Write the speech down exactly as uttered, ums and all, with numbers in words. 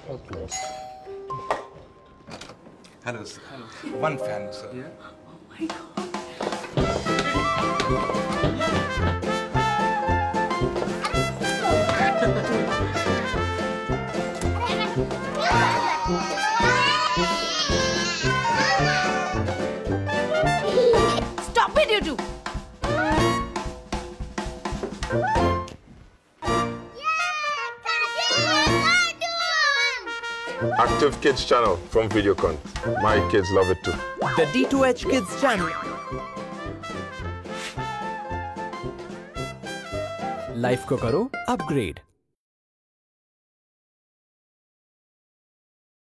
Okay. Hello, sir. Hello. One fan, sir. Yeah. Oh my God. Stop it, you two! Active Kids channel from Videocon. My kids love it too. The D two H Kids channel. Life ko karo upgrade.